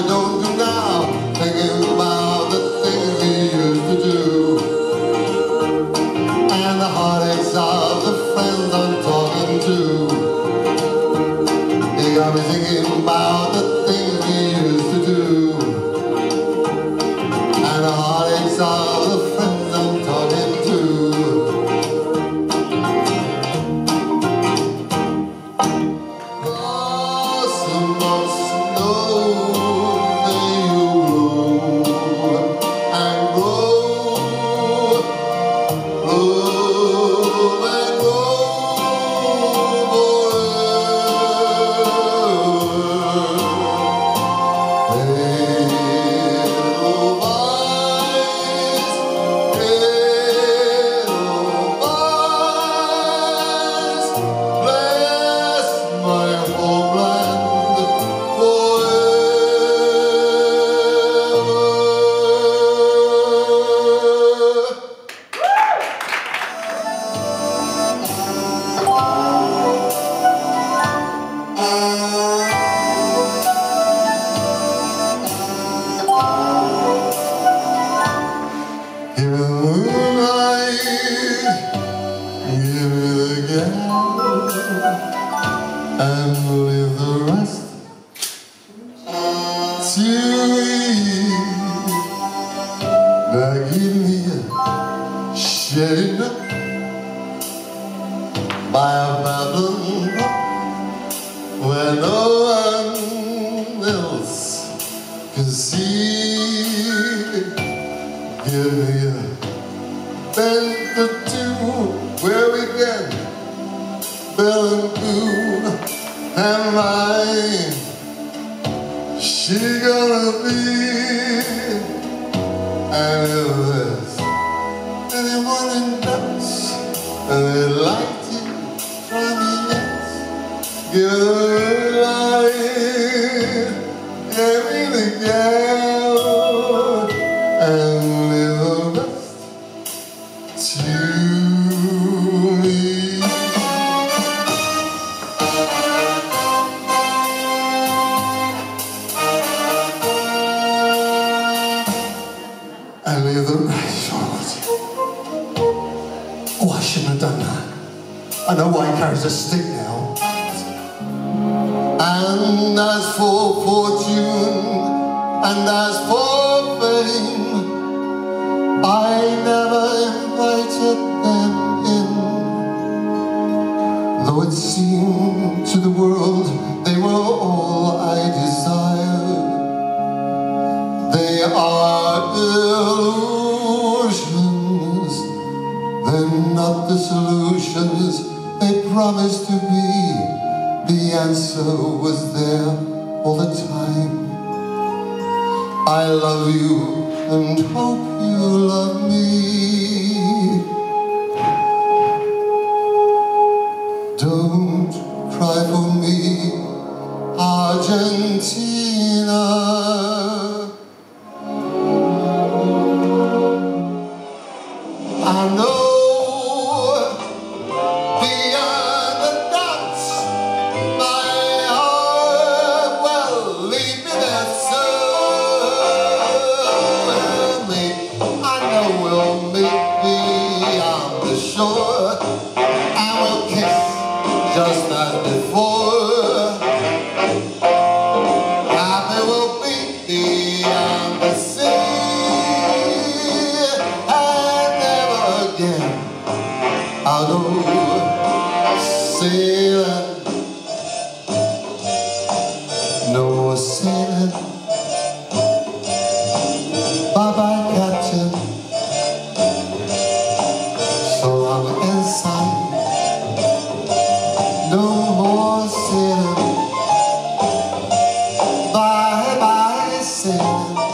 don't do now, thinking about the things we used to do, and the heartaches of the friends I'm talking to. You got me thinking about the things we used to do, and the heartaches of the friends I'm talking to. And leave the rest to me. Now give me a shaded up by a babbling brook where no one else can see. Give me a bend or two where we can bell and coo, and mine, she gonna be. And if there's anyone in Dutch and they'd like to try me next, give her a light, give me the gal, and leave the rest to me. And leave the rest, Charlotte. Oh, I shouldn't have done that. I know why he carries a stick now. And as for fortune, and as for fame, I never invited them in. Though it seemed to the world they were all I desired. They are illusions, they're not the solutions they promised to be. The answer was there all the time. I love you and hope you love me. Don't cry for me, Argentina. I know beyond the doubts my heart will lead me there, I know we'll meet beyond the shore, and we'll kiss just as before. Happy we'll be beyond the sea. I'll go sailing, no more sailing. Bye-bye, Captain, so long inside. No more sailing, bye-bye, sailing.